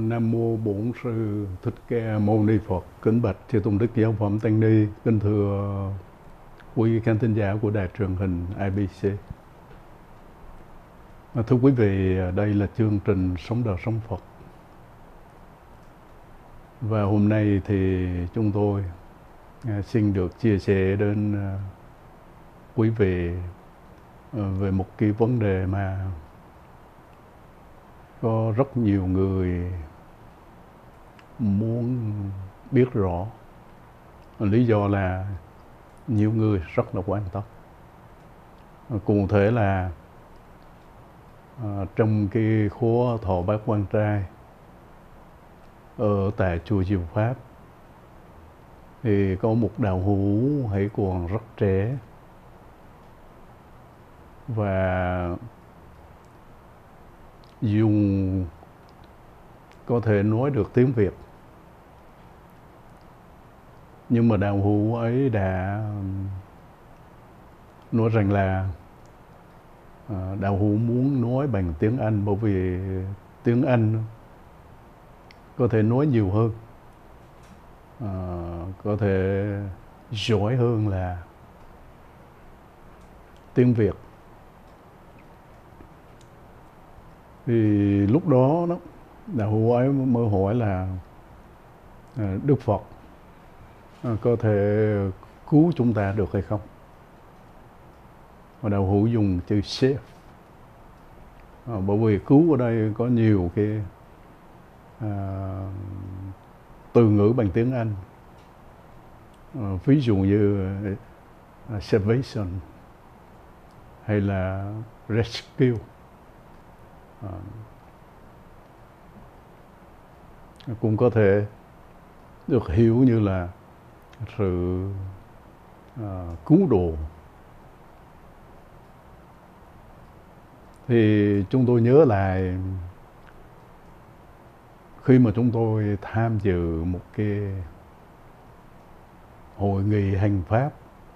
Nam mô Bổn Sư Thích Ca Mâu Ni Phật. Kính bạch Chư Tôn Đức Giáo Phẩm Tăng Ni. Kính thưa quý khán thính giả của đài truyền hình IBC. Thưa quý vị, đây là chương trình Sống Đời Sống Phật. Và hôm nay thì chúng tôi xin được chia sẻ đến quý vị về một cái vấn đề mà có rất nhiều người muốn biết rõ. Lý do là nhiều người rất là quan tâm. Cụ thể là trong cái khóa thọ bát quan trai ở tại chùa Diệu Pháp thì có một đạo hữu hãy còn rất trẻ và dùng có thể nói được tiếng Việt, nhưng mà đạo hữu ấy đã nói rằng là đạo hữu muốn nói bằng tiếng Anh, bởi vì tiếng Anh có thể nói nhiều hơn, có thể giỏi hơn là tiếng Việt. Thì lúc đó đạo hữu ấy mới hỏi là Đức Phật có thể cứu chúng ta được hay không? Và đạo hữu dùng chữ save, bởi vì cứu ở đây có nhiều cái từ ngữ bằng tiếng Anh, ví dụ như salvation hay là rescue. Cũng có thể được hiểu như là sự cứu độ. Thì chúng tôi nhớ lại khi mà chúng tôi tham dự một cái hội nghị hành pháp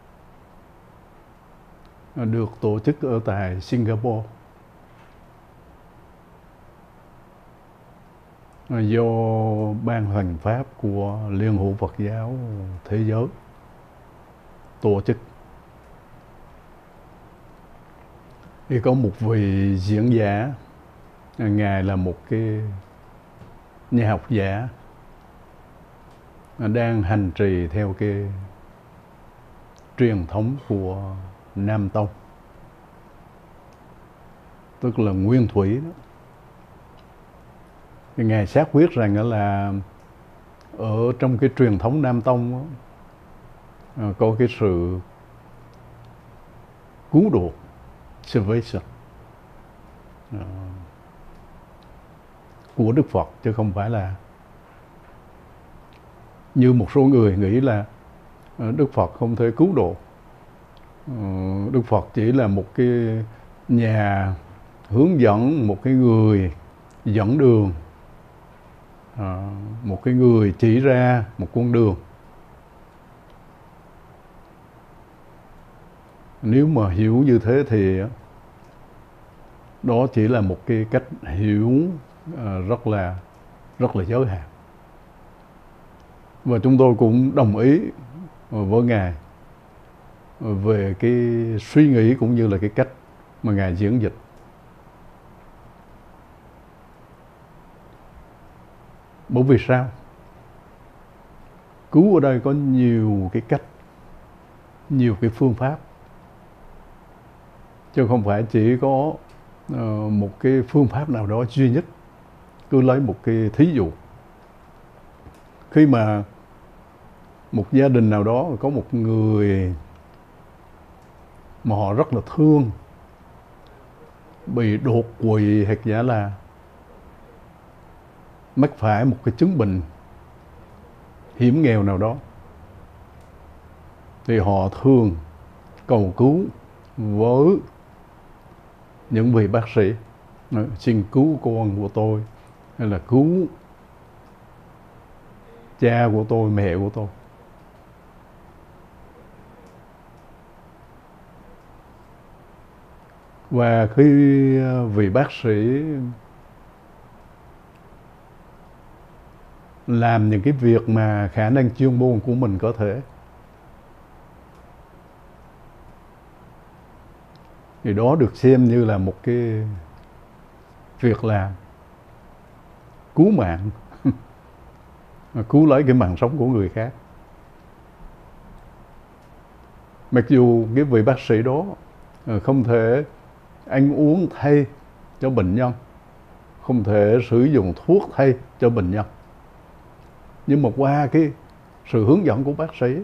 được tổ chức ở tại Singapore, do Ban hành pháp của Liên hữu Phật giáo Thế giới tổ chức. Thì có một vị diễn giả, ngài là một cái nhà học giả đang hành trì theo cái truyền thống của Nam Tông, tức là nguyên thủy đó. Thì ngài xác quyết rằng là ở trong cái truyền thống Nam Tông đó, có cái sự cứu độ, salvation, của Đức Phật, chứ không phải là như một số người nghĩ là Đức Phật không thể cứu độ. Đức Phật chỉ là một cái nhà hướng dẫn, một cái người dẫn đường, một cái người chỉ ra một con đường. Nếu mà hiểu như thế thì đó chỉ là một cái cách hiểu rất là giới hạn. Và chúng tôi cũng đồng ý với ngài về cái suy nghĩ cũng như là cái cách mà ngài diễn dịch. Bởi vì sao? Cứu ở đây có nhiều cái cách, nhiều cái phương pháp, chứ không phải chỉ có một cái phương pháp nào đó duy nhất. Cứ lấy một cái thí dụ, khi mà một gia đình nào đó có một người mà họ rất là thương, bị đột quỵ hoặc giả là mắc phải một cái chứng bệnh hiểm nghèo nào đó, thì họ thường cầu cứu với những vị bác sĩ: xin cứu con của tôi, hay là cứu cha của tôi, mẹ của tôi. Và khi vị bác sĩ làm những cái việc mà khả năng chuyên môn của mình có thể, thì đó được xem như là một cái việc làm cứu mạng, cứu lấy cái mạng sống của người khác. Mặc dù cái vị bác sĩ đó không thể ăn uống thay cho bệnh nhân, không thể sử dụng thuốc thay cho bệnh nhân, nhưng mà qua cái sự hướng dẫn của bác sĩ,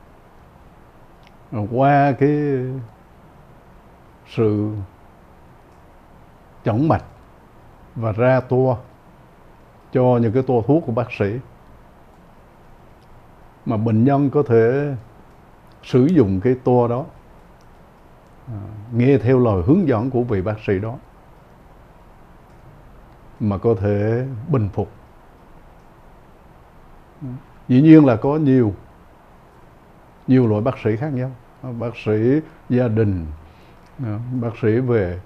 qua cái sự chẩn mạch và ra toa cho những cái toa thuốc của bác sĩ, mà bệnh nhân có thể sử dụng cái toa đó, nghe theo lời hướng dẫn của vị bác sĩ đó, mà có thể bình phục. Dĩ nhiên là có nhiều loại bác sĩ khác nhau, bác sĩ gia đình, bác sĩ về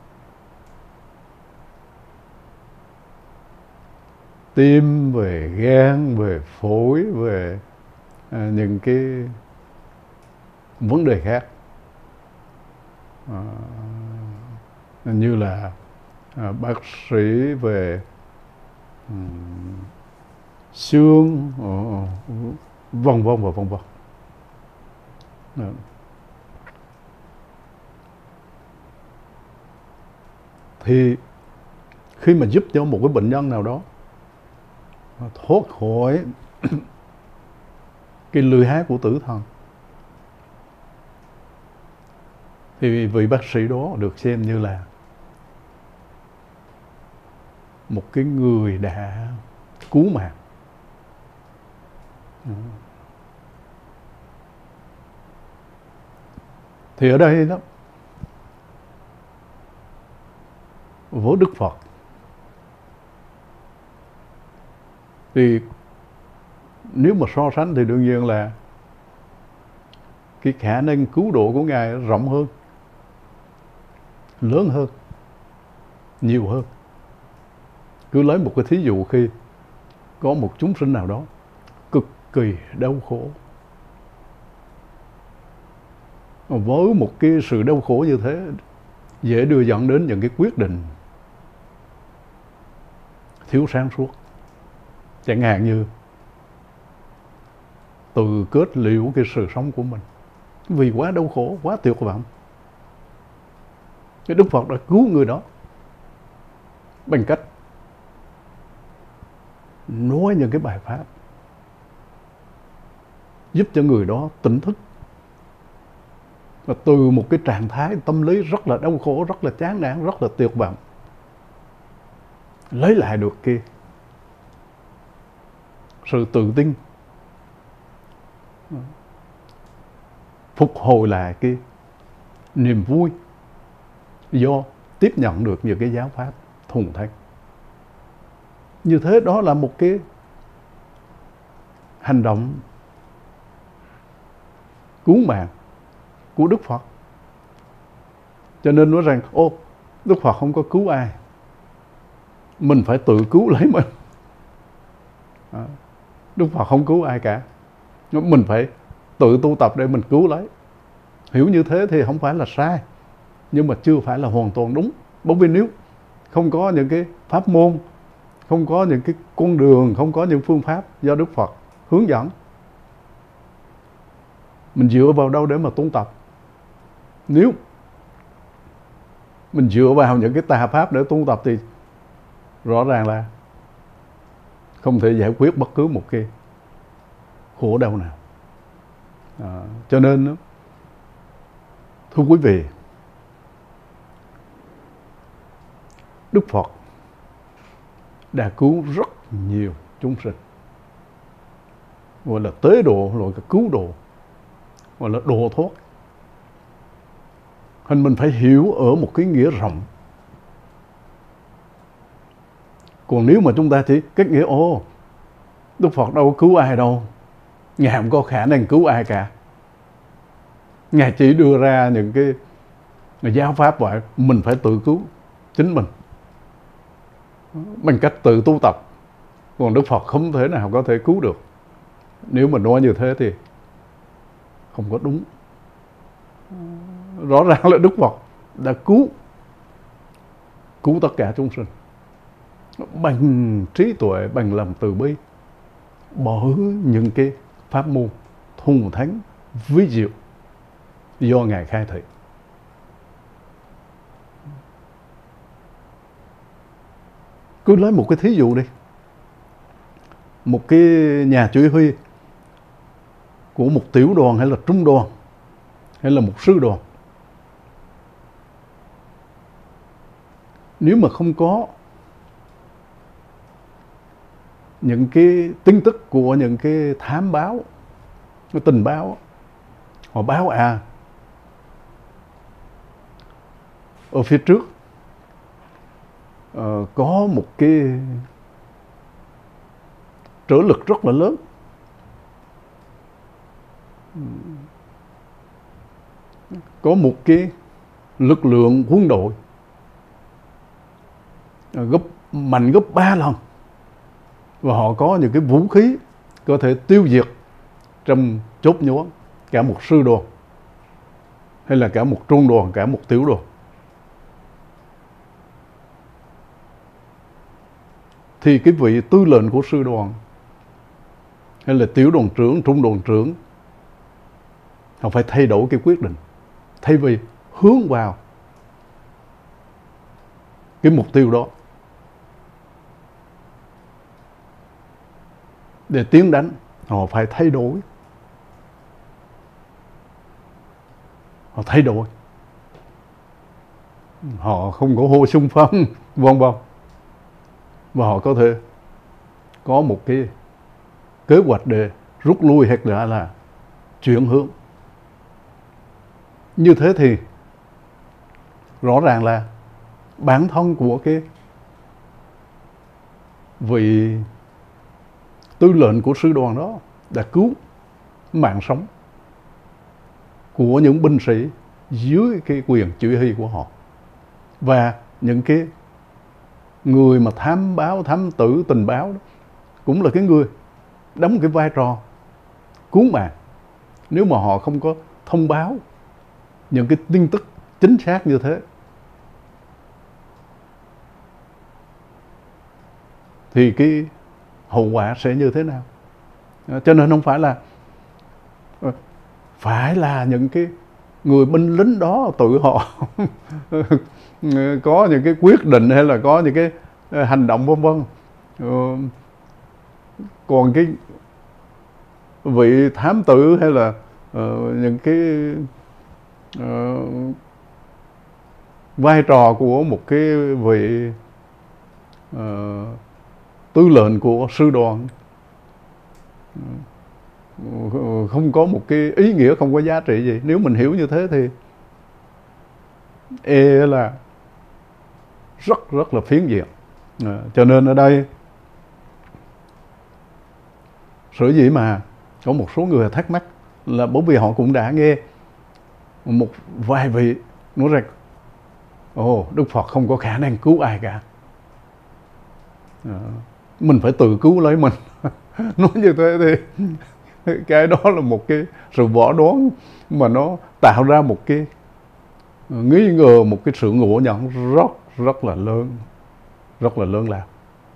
tim, về gan, về phổi, về những cái vấn đề khác, như là bác sĩ về xương, vân vân và vân vân. Thì khi mà giúp cho một cái bệnh nhân nào đó thoát khỏi cái lưỡi hái của tử thần, thì vị bác sĩ đó được xem như là một cái người đã cứu mạng. Thì ở đây đó, với Đức Phật thì nếu mà so sánh thì đương nhiên là cái khả năng cứu độ của Ngài rộng hơn, lớn hơn, nhiều hơn. Cứ lấy một cái thí dụ, khi có một chúng sinh nào đó cực kỳ đau khổ, với một cái sự đau khổ như thế dễ đưa dẫn đến những cái quyết định thiếu sáng suốt, chẳng hạn như tự kết liễu cái sự sống của mình vì quá đau khổ, quá tuyệt vọng. Cái Đức Phật đã cứu người đó bằng cách nói những cái bài pháp giúp cho người đó tỉnh thức, và từ một cái trạng thái tâm lý rất là đau khổ, rất là chán nản, rất là tuyệt vọng, lấy lại được cái sự tự tin, phục hồi lại cái niềm vui do tiếp nhận được những cái giáo pháp thuần thánh. Như thế đó là một cái hành động cứu mạng của Đức Phật. Cho nên nói rằng Đức Phật không có cứu ai, mình phải tự cứu lấy mình. Đức Phật không cứu ai cả, mình phải tự tu tập để mình cứu lấy. Hiểu như thế thì không phải là sai, nhưng mà chưa phải là hoàn toàn đúng. Bởi vì nếu không có những cái pháp môn, không có những cái con đường, không có những phương pháp do Đức Phật hướng dẫn, mình dựa vào đâu để mà tu tập? Nếu mình dựa vào những cái tà pháp để tu tập thì rõ ràng là không thể giải quyết bất cứ một cái khổ đau nào. Cho nên thưa quý vị, Đức Phật đã cứu rất nhiều chúng sinh, gọi là tế độ, gọi là cứu độ, gọi là độ thoát. Hình mình phải hiểu ở một cái nghĩa rộng. Còn nếu mà chúng ta chỉ cách nghĩa Đức Phật đâu có cứu ai đâu, Ngài không có khả năng cứu ai cả, Ngài chỉ đưa ra những cái giáo pháp vậy, mình phải tự cứu chính mình bằng cách tự tu tập, Còn Đức Phật không thể nào có thể cứu được. Nếu mà nói như thế thì không có đúng. Rõ ràng là Đức Phật đã cứu tất cả chúng sinh bằng trí tuệ, bằng lòng từ bi, bởi những cái pháp môn thuần thánh ví diệu do Ngài khai thị. Cứ lấy một cái thí dụ đi. Một cái nhà chỉ huy của một tiểu đoàn hay là trung đoàn hay là một sư đoàn, nếu mà không có những cái tin tức của những cái thám báo, cái tình báo, họ báo ở phía trước có một cái trở lực rất là lớn, có một cái lực lượng quân đội mạnh gấp 3 lần, và họ có những cái vũ khí có thể tiêu diệt trong chốc nhoáng cả một sư đoàn hay là cả một trung đoàn, cả một tiểu đoàn. Thì cái vị tư lệnh của sư đoàn hay là tiểu đoàn trưởng, trung đoàn trưởng, họ phải thay đổi cái quyết định, thay vì hướng vào cái mục tiêu đó để tiến đánh, họ phải thay đổi. Họ thay đổi. Họ không có hô xung phong, vân vân. Và họ có thể có một cái kế hoạch để rút lui hoặc là chuyển hướng. Như thế thì rõ ràng là bản thân của cái vị tư lệnh của sư đoàn đó đã cứu mạng sống của những binh sĩ dưới cái quyền chỉ huy của họ. Và những cái người mà thám báo, thám tử, tình báo đó, cũng là cái người đóng cái vai trò cứu mạng. Nếu mà họ không có thông báo những cái tin tức chính xác như thế thì cái hậu quả sẽ như thế nào? Cho nên không phải là những cái người binh lính đó tự họ có những cái quyết định hay là có những cái hành động vân vân. Còn cái vị thám tử hay là những cái vai trò của một cái vị tư lệnh của sư đoàn không có một cái ý nghĩa, không có giá trị gì. Nếu mình hiểu như thế thì là rất là phiến diện. Cho nên ở đây sở dĩ mà có một số người thắc mắc là bởi vì họ cũng đã nghe một vài vị nói rằng Đức Phật không có khả năng cứu ai cả, mình phải tự cứu lấy mình. Nói như thế thì cái đó là một cái sự võ đoán mà nó tạo ra một cái nghi ngờ, một cái sự ngộ nhận rất là lớn lao.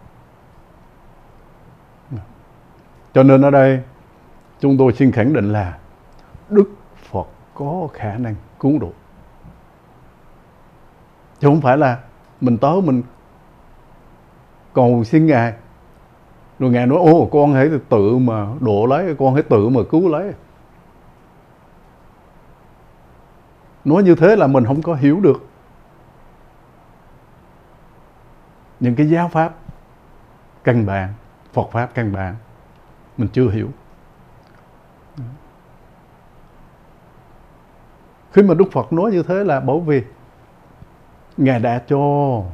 Cho nên ở đây chúng tôi xin khẳng định là Đức Phật có khả năng cứu độ, chứ không phải là mình tới mình cầu xin Ngài rồi Ngài nói con hãy tự mà độ lấy, con hãy tự mà cứu lấy. Nói như thế là mình không có hiểu được những cái giáo pháp căn bản, Phật pháp căn bản, mình chưa hiểu. Khi mà Đức Phật nói như thế là bởi vì Ngài đã cho,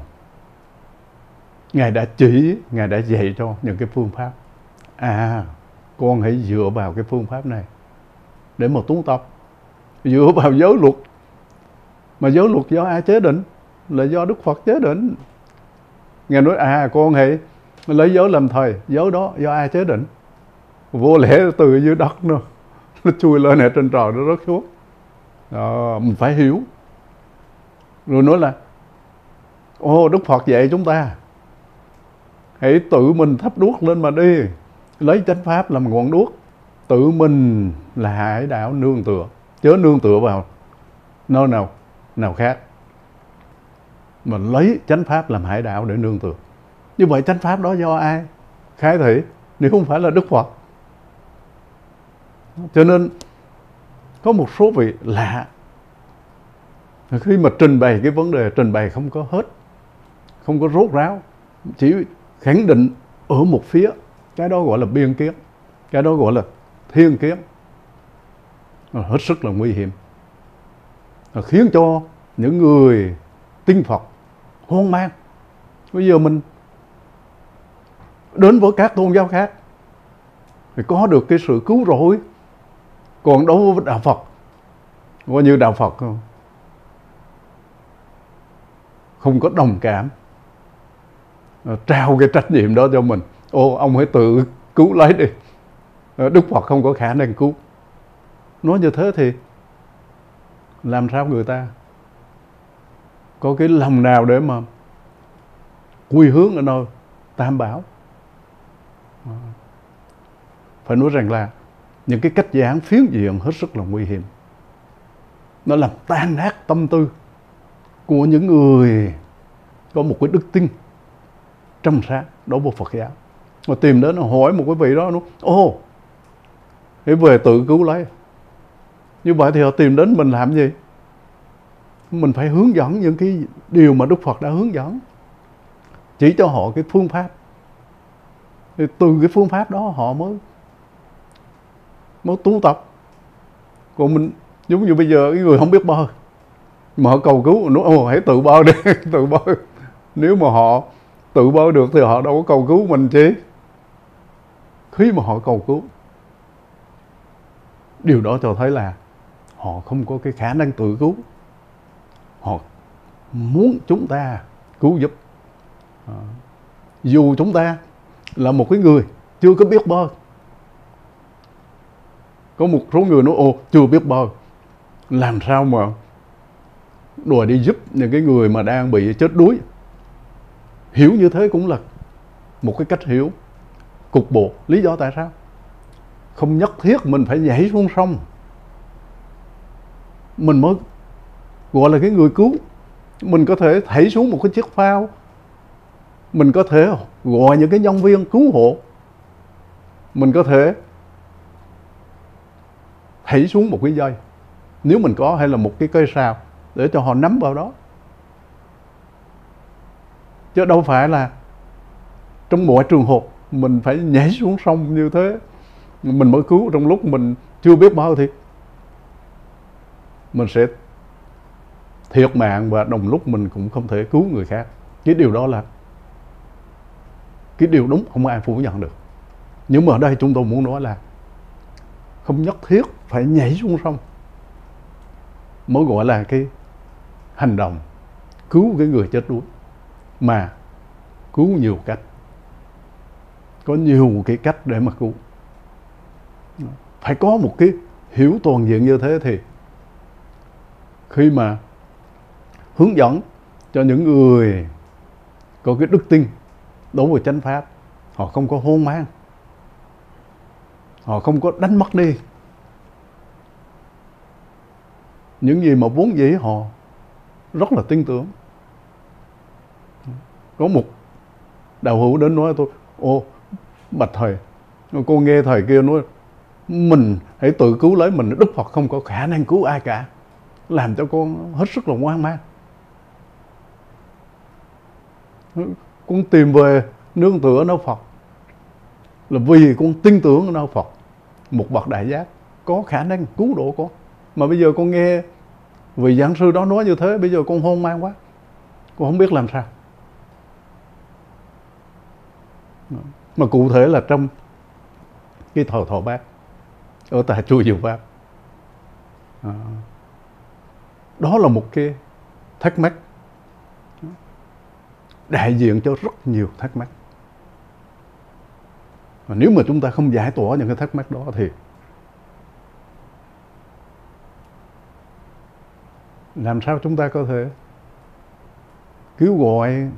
Ngài đã chỉ, Ngài đã dạy cho những cái phương pháp. Con hãy dựa vào cái phương pháp này để mà tu tập, dựa vào giới luật. Mà giới luật do ai chế định? Là do Đức Phật chế định. Ngài nói con hãy lấy giới làm thầy, giới đó do ai chế định? Vô lẽ từ dưới đất nó chui lên ở trên trời, nó rớt xuống. Đó, mình phải hiểu. Rồi nói là Đức Phật dạy chúng ta hãy tự mình thắp đuốc lên mà đi, lấy chánh pháp làm ngọn đuốc, tự mình là hải đảo nương tựa, chớ nương tựa vào nơi nào khác, mà lấy chánh pháp làm hải đảo để nương tựa. Như vậy chánh pháp đó do ai khai thị nếu không phải là Đức Phật? Cho nên có một số vị lạ, khi mà trình bày cái vấn đề, trình bày không có hết, không có rốt ráo, chỉ khẳng định ở một phía, cái đó gọi là biên kiến, cái đó gọi là thiên kiến, hết sức là nguy hiểm, khiến cho những người tin Phật hoang mang. Bây giờ mình đến với các tôn giáo khác thì có được cái sự cứu rỗi, còn đối với đạo Phật, coi như đạo Phật không có đồng cảm, trao cái trách nhiệm đó cho mình. Ông hãy tự cứu lấy đi, Đức Phật không có khả năng cứu. Nói như thế thì làm sao người ta có cái lòng nào để mà quy hướng ở nơi Tam Bảo? Phải nói rằng là những cái cách giảng phiến diện hết sức là nguy hiểm. Nó làm tan nát tâm tư của những người có một cái đức tin trong sáng đối với Phật giáo. Mà tìm đến hỏi một cái vị đó, hãy về tự cứu lấy. Như vậy thì họ tìm đến mình làm gì? Mình phải hướng dẫn những cái điều mà Đức Phật đã hướng dẫn, chỉ cho họ cái phương pháp. Thì từ cái phương pháp đó họ mới tu tập. Còn mình giống như bây giờ cái người không biết bơi mà họ cầu cứu, nói hãy tự bơi đi, tự bơi. Nếu mà họ tự bơi được thì họ đâu có cầu cứu mình chứ. Khi mà họ cầu cứu, điều đó cho thấy là họ không có cái khả năng tự cứu. Họ muốn chúng ta cứu giúp. Dù chúng ta là một cái người chưa có biết bơi. Có một số người nói chưa biết bơi, làm sao mà đòi đi giúp những cái người mà đang bị chết đuối. Hiểu như thế cũng là một cái cách hiểu cục bộ. Lý do tại sao? Không nhất thiết mình phải nhảy xuống sông mình mới gọi là cái người cứu. Mình có thể thảy xuống một cái chiếc phao, mình có thể gọi những cái nhân viên cứu hộ, mình có thể thảy xuống một cái dây nếu mình có, hay là một cái cây sào để cho họ nắm vào đó. Chứ đâu phải là trong mọi trường hợp mình phải nhảy xuống sông như thế mình mới cứu. Trong lúc mình chưa biết bơi thì mình sẽ thiệt mạng, và đồng lúc mình cũng không thể cứu người khác. Cái điều đó là cái điều đúng, không ai phủ nhận được. Nhưng mà ở đây chúng tôi muốn nói là không nhất thiết phải nhảy xuống sông mới gọi là cái hành động cứu cái người chết đuối, mà cứu nhiều cách. Có nhiều cái cách để mà cứu. Phải có một cái hiểu toàn diện như thế thì khi mà hướng dẫn cho những người có cái đức tin đối với chánh pháp, họ không có hoang mang, họ không có đánh mất đi những gì mà vốn dĩ họ rất là tin tưởng. Có một đạo hữu đến nói tôi, bạch thầy, cô nghe thầy kia nói mình hãy tự cứu lấy mình, Đức Phật không có khả năng cứu ai cả, làm cho con hết sức là hoang mang. Con tìm về nương tựa nơi Phật là vì con tin tưởng nơi Phật, một bậc đại giác có khả năng cứu độ con. Mà bây giờ con nghe vị giảng sư đó nói như thế, bây giờ con hoang mang quá, con không biết làm sao. Mà cụ thể là trong cái thời Thọ Bát ở tại chùa Diệu Pháp, đó là một cái thắc mắc đại diện cho rất nhiều thắc mắc. Và nếu mà chúng ta không giải tỏa những cái thắc mắc đó thì làm sao chúng ta có thể kêu gọi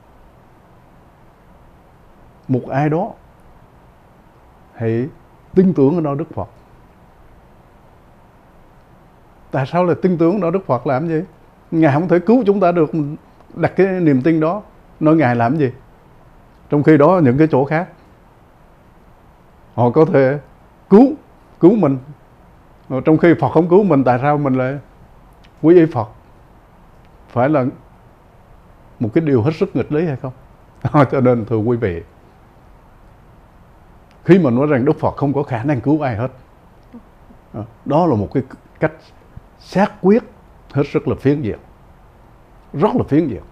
một ai đó hãy tin tưởng ở đó Đức Phật? Tại sao lại tin tưởng đó Đức Phật làm gì? Ngài không thể cứu chúng ta được, đặt cái niềm tin đó, nói Ngài làm gì? Trong khi đó những cái chỗ khác họ có thể cứu mình. Trong khi Phật không cứu mình, tại sao mình lại quý y Phật? Phải là một cái điều hết sức nghịch lý hay không? Cho nên thưa quý vị, khi mà nói rằng Đức Phật không có khả năng cứu ai hết, đó là một cái cách xác quyết hết sức là phiến diện, rất là phiến diện.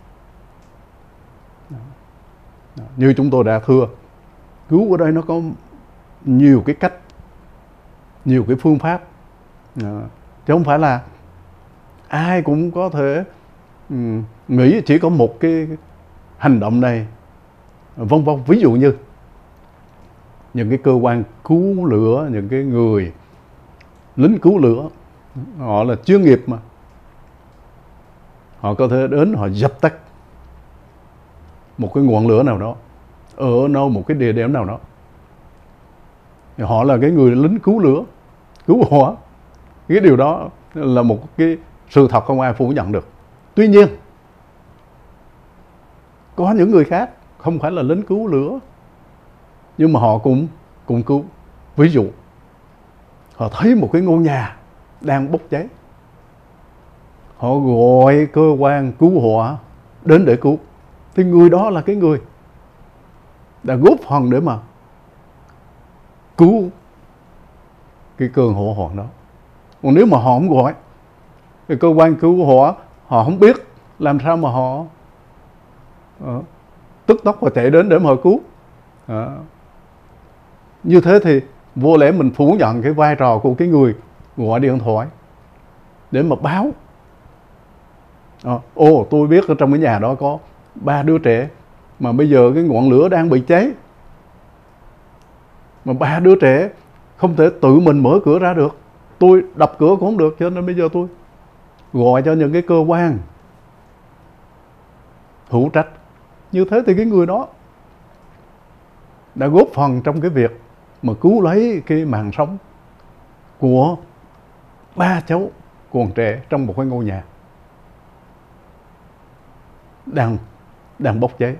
Như chúng tôi đã thưa, cứu ở đây nó có nhiều cái cách, nhiều cái phương pháp, chứ không phải là ai cũng có thể nghĩ chỉ có một cái hành động này, vân vân. Ví dụ như những cái cơ quan cứu lửa, những cái người lính cứu lửa, họ là chuyên nghiệp mà, họ có thể đến họ dập tắt một cái ngọn lửa nào đó ở đâu một cái địa điểm nào đó. Họ là cái người lính cứu lửa, cứu hỏa. Cái điều đó là một cái sự thật không ai phủ nhận được. Tuy nhiên, có những người khác không phải là lính cứu lửa, nhưng mà họ cũng cứu. Ví dụ, họ thấy một cái ngôi nhà đang bốc cháy, họ gọi cơ quan cứu hỏa đến để cứu. Thì người đó là cái người đã góp phần để mà cứu cái cơn hỏa hoạn đó. Còn nếu mà họ không gọi, cái cơ quan cứu hỏa họ không biết, làm sao mà họ tức tốc và chạy đến để mà họ cứu. Như thế thì vô lẽ mình phủ nhận cái vai trò của cái người gọi điện thoại để mà báo. Tôi biết ở trong cái nhà đó có 3 đứa trẻ, mà bây giờ cái ngọn lửa đang bị cháy, mà 3 đứa trẻ không thể tự mình mở cửa ra được, tôi đập cửa cũng không được, cho nên bây giờ tôi gọi cho những cái cơ quan hữu trách. Như thế thì cái người đó đã góp phần trong cái việc mà cứu lấy cái mạng sống của 3 cháu còn trẻ trong một cái ngôi nhà đang bốc cháy.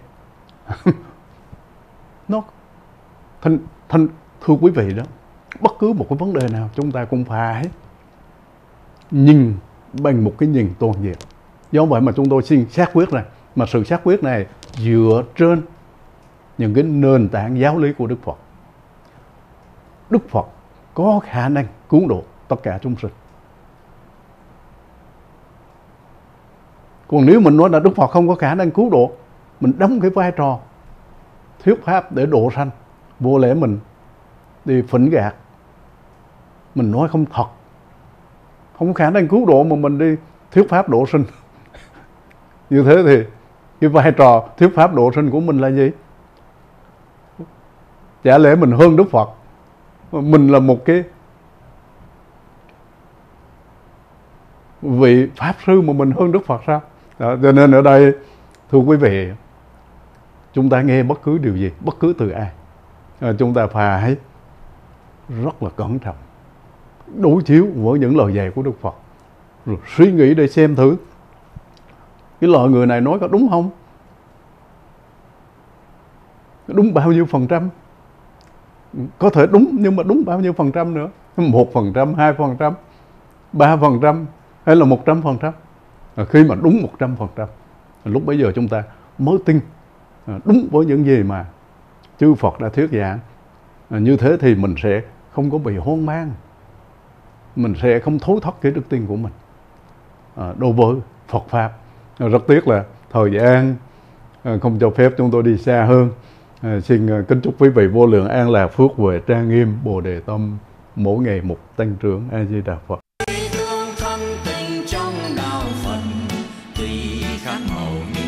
Nó thưa quý vị đó, bất cứ một cái vấn đề nào chúng ta cũng phải nhìn bằng một cái nhìn toàn diện. Do vậy mà chúng tôi xin xác quyết này, mà sự xác quyết này dựa trên những cái nền tảng giáo lý của Đức Phật. Đức Phật có khả năng cứu độ tất cả chúng sinh. Còn nếu mình nói là Đức Phật không có khả năng cứu độ, mình đóng cái vai trò thuyết pháp để độ sanh, vô lẽ mình đi phỉnh gạt, mình nói không thật, không có khả năng cứu độ mà mình đi thuyết pháp độ sinh. Như thế thì cái vai trò thuyết pháp độ sinh của mình là gì? Chả lẽ mình hơn Đức Phật? Mình là một cái vị pháp sư mà mình hơn Đức Phật sao? Đó, cho nên ở đây thưa quý vị, chúng ta nghe bất cứ điều gì, bất cứ từ ai, chúng ta phải rất là cẩn trọng, đối chiếu với những lời dạy của Đức Phật, rồi suy nghĩ để xem thử cái lời người này nói có đúng không, đúng bao nhiêu phần trăm. Có thể đúng, nhưng mà đúng bao nhiêu phần trăm nữa? 1%, 2%, 3%, hay là 100%? Khi mà đúng 100%, lúc bấy giờ chúng ta mới tin đúng với những gì mà chư Phật đã thuyết giảng. Như thế thì mình sẽ không có bị hoang mang, mình sẽ không thối thất cái đức tin của mình đối với Phật Pháp. Rất tiếc là thời gian không cho phép chúng tôi đi xa hơn. Xin kính chúc quý vị vô lượng an lạc, phước huệ trang nghiêm, Bồ Đề tâm, mỗi ngày một tăng trưởng. A Di Đà Phật. Thân tình trong đạo Phật tùy khác màu.